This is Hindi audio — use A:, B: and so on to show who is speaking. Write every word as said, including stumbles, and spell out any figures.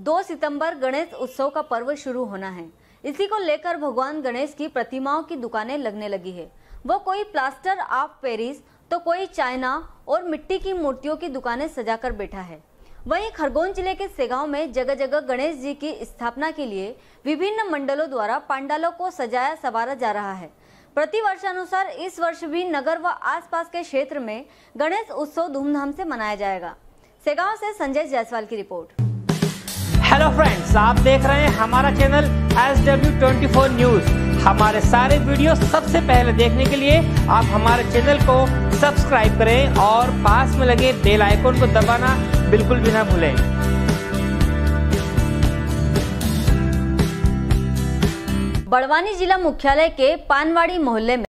A: दो सितंबर गणेश उत्सव का पर्व शुरू होना है। इसी को लेकर भगवान गणेश की प्रतिमाओं की दुकानें लगने लगी है। वो कोई प्लास्टर ऑफ पेरिस तो कोई चाइना और मिट्टी की मूर्तियों की दुकानें सजाकर बैठा है। वहीं खरगोन जिले के सेगांव में जगह जगह गणेश जी की स्थापना के लिए विभिन्न मंडलों द्वारा पंडालों को सजाया संवारा जा रहा है। प्रति वर्षानुसार इस वर्ष भी नगर व आसपास के क्षेत्र में गणेश उत्सव धूमधाम से मनाया जाएगा। सेगांव से संजय जायसवाल की रिपोर्ट।
B: हेलो फ्रेंड्स, आप देख रहे हैं हमारा channel S W twenty four news. हमारे सारे वीडियो सबसे पहले देखने के लिए आप हमारे चैनल को सब्सक्राइब करें और पास में लगे बेल आइकन को दबाना बिल्कुल भी ना भूलें।
A: बड़वानी जिला मुख्यालय के पानवाड़ी मोहल्ले में